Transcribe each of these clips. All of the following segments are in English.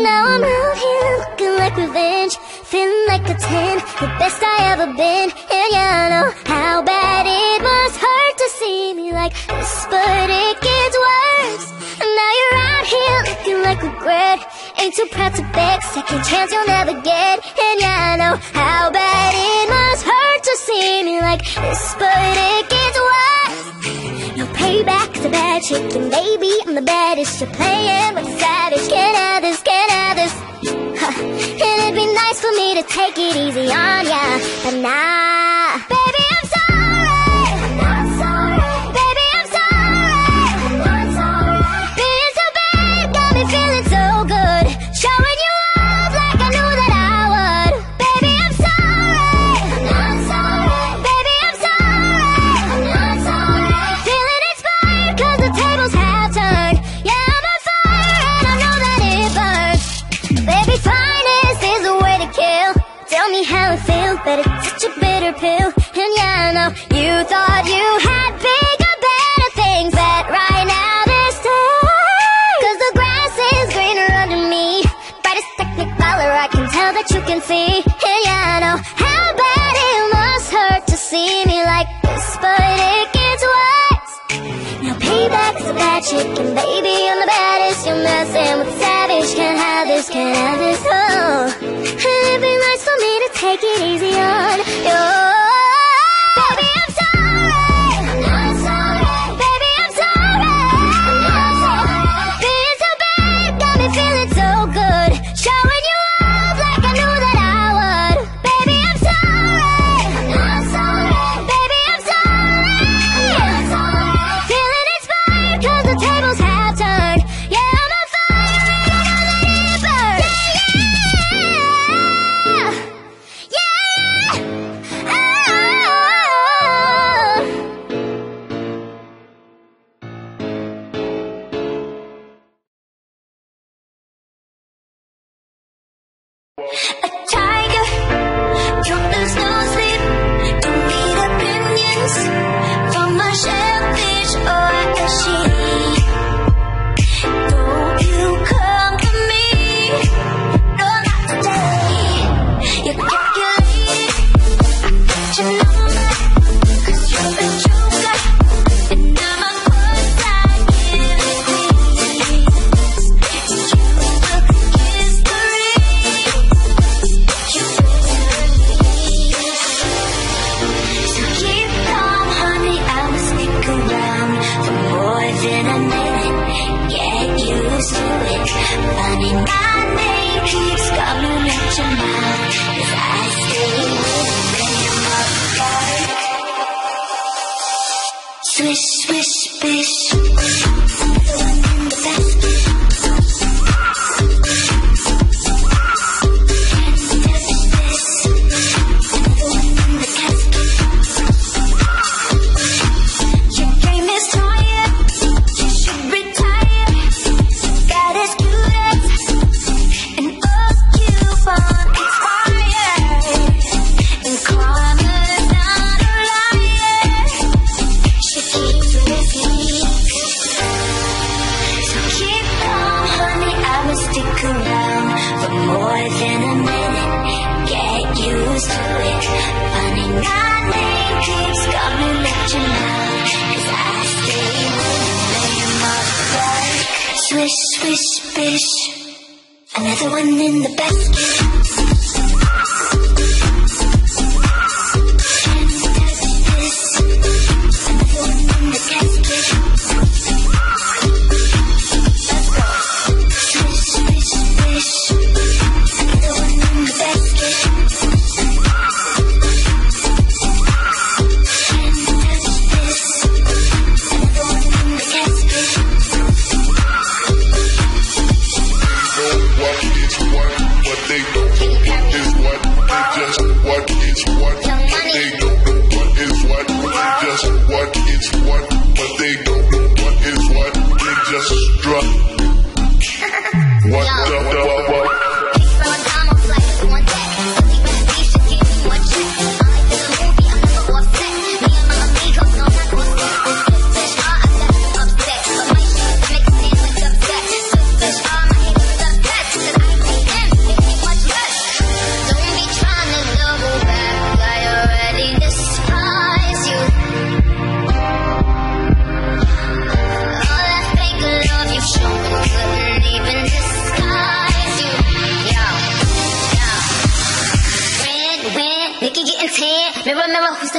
now I'm out here looking like revenge, feeling like a 10, the best I ever been. And yeah, I know how bad it must hurt to see me like this, but it gets worse. And now you're out here looking like regret, ain't too proud to beg, second chance you'll never get. And yeah, I know how bad it must hurt to see me like this, but it gets worse. No payback's a bad chick, and baby, I'm the baddest. You're playing with a savage, can't have this, can't have this. And it'd be nice for me to take it easy on ya, but nah. Baby, I'm sorry, I'm not sorry. Baby, I'm sorry, I'm not sorry. Being so bad got me feeling so good, showing you off like I knew that I would. Baby, I'm sorry, I'm not sorry. Baby, I'm sorry, I'm not sorry. Feeling inspired 'cause the tables have turned. Yeah, I'm on fire and I know that it burns. Baby, finest is a way to kill. Tell me how it feels, but it's such a bitter pill. And yeah, I know you thought you had bigger, better things, but right now they're still. 'Cause the grass is greener under me, brightest technicolor I can tell that you can see. And yeah, I know how bad it must hurt to see me like this, but it gets worse. Now payback's a bad chick, and baby, I'm the baddest. You're messing with a savage, can't have this, can't have this, oh. And it'd be nice for me to take it easy on you. Baby, I'm sorry, I'm not sorry. Baby, I'm sorry, I'm not sorry. Being so bad got me feeling so good, showing you off like I knew that I would. Baby, I'm sorry, I'm not sorry. Baby, I'm sorry, I'm not sorry. Feeling inspired 'cause the tables have turned. Yeah, I'm on fire and I know that it burns. Yeah, yeah, oh. A tiger, don't lose no sleep, don't need opinions from a shellfish or a sheep. Don't you come to me, no, not today. You're calculated, but you know that, 'cause you're a joker, and I'm a close like Achilles. You look history. So keep calm, honey, I will stick around for more than a minute. Get used to it. Funny, my name keeps coming at your mouth, 'cause I stay with you, my heart. Swish, swish, bish. In the basket. Your game is tired, you should retire. Got as cute as an occupant expired, and karma's not a liar. She keeps receipts. So keep calm, honey, I will stick around for more than a minute. Get used to it. Funny, my name keeps coming at your mouth, 'cause I stay with you, my heart. Swish, swish, bish. Another one in the basket. Can't touch this. Another one in the casket. Let's go. Swish, swish, bish. Another one in the basket. Can't touch this. Another one in the casket. Know what it's what, but they don't.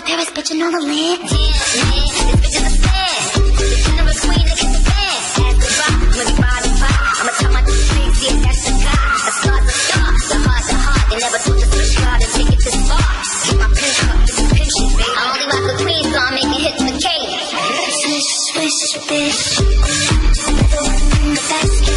Paris bitchin' on the land. Yeah, man, this bitch is a fan. The generous queen that gets the fan. Ass the rock, when we body pop. I'ma tell my things, yeah, that's the guy. A star's a star, the heart's a heart. They never told us to shroud and take it this far. Keep my pin up, this is pimp shit, baby. I only rock with queens, so I'm making hits for Kate. Swish, swish, bitch. The one in the basket.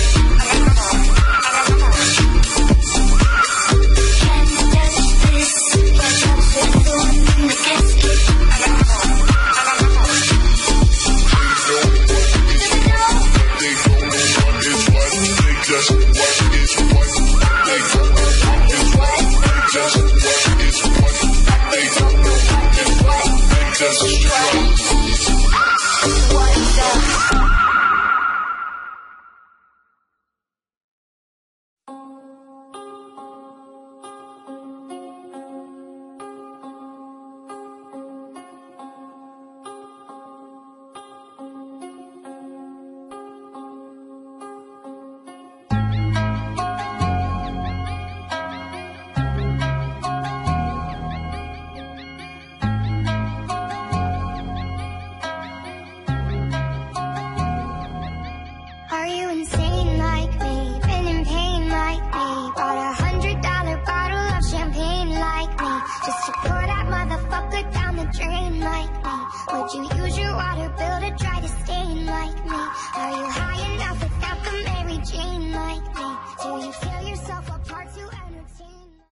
Are you insane like me? Been in pain like me? Bought $100 bottle of champagne like me? Just to pour that motherfucker down the drain like me? Would you use your water bill